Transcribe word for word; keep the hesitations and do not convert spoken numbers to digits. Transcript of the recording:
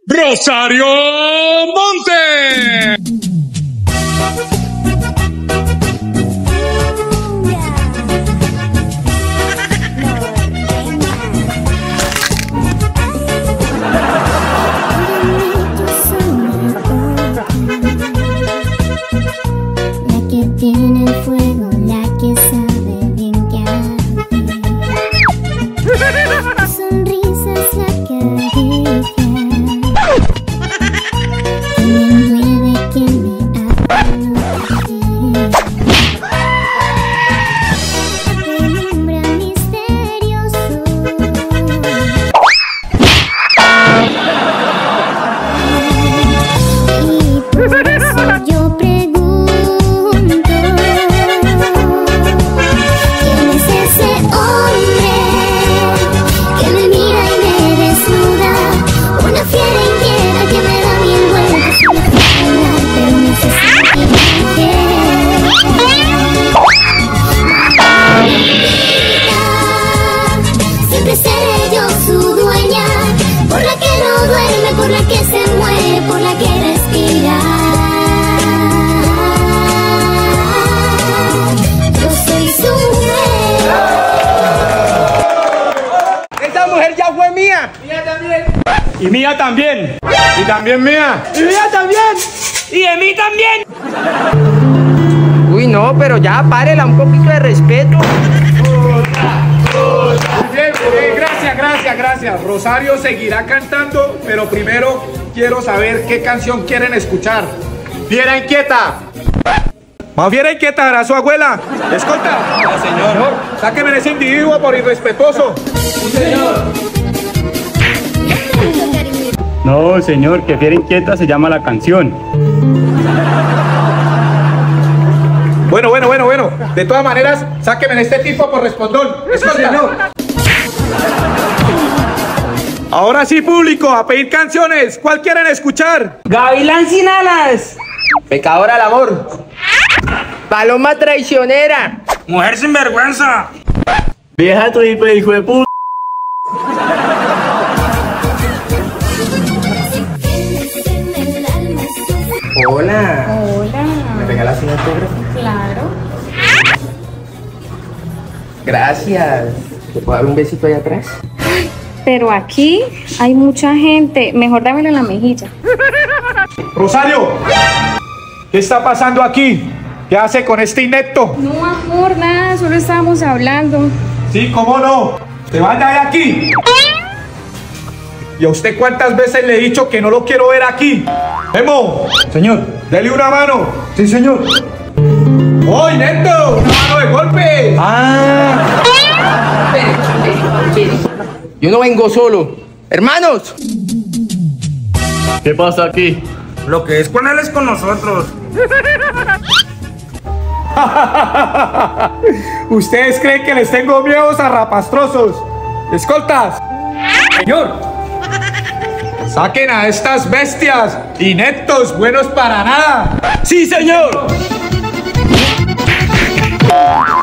Rosario Monte. La que tiene el fuego, la que sabe bien que arde. Tu sonrisa es la que acaricia, que me envuelve, que me apaga. Penumbra misterioso. Y por eso yo pregunto, ¿quién es ese hombre que me mira y me desnuda? Una fiera inquieta que me da mil vueltas y me hace hablar, pero necesito que me quiera. Siempre seré yo su dueña, por la que no duerme, por la que se muere, por la que respira. Yo soy su mujer. Esa mujer ya fue mía. Mía también. Y mía también. Y también mía. Y mía también. Y de mí también. Uy, no, pero ya párela, un poquito de respeto. Bien, bien, gracias, gracias, gracias. Rosario seguirá cantando, pero primero quiero saber qué canción quieren escuchar. Fiera inquieta. Más fiera inquieta era su abuela. Escolta. No, señor. Sáqueme ese individuo por irrespetuoso. No, señor, que fiera inquieta se llama la canción. Bueno, bueno, bueno, bueno. De todas maneras, sáqueme este tipo por respondón. Escolta. Ahora sí, público, a pedir canciones. ¿Cuál quieren escuchar? Gavilán sin alas. Pecadora al amor. Paloma traicionera. Mujer sin vergüenza. Vieja triple, hijo de puta. Hola. Hola. ¿Me regalas un autógrafo? Claro. Gracias. ¿Te puedo dar un besito ahí atrás? Pero aquí hay mucha gente. Mejor dámelo en la mejilla. Rosario, ¿qué está pasando aquí? ¿Qué hace con este inepto? No, amor, nada. Solo estábamos hablando. Sí, ¿cómo no? ¡Se vaya de aquí! ¿Y a usted cuántas veces le he dicho que no lo quiero ver aquí? ¡Memo! Señor. ¡Dele una mano! Sí, señor. ¡Oh, inepto! ¡Una mano de golpe! Ah. Yo no vengo solo. Hermanos. ¿Qué pasa aquí? Lo que es con él es con nosotros. ¿Ustedes creen que les tengo miedo a rapastrosos? ¡Escoltas! Señor. ¡Saquen a estas bestias! ¡Ineptos, buenos para nada! ¡Sí, señor!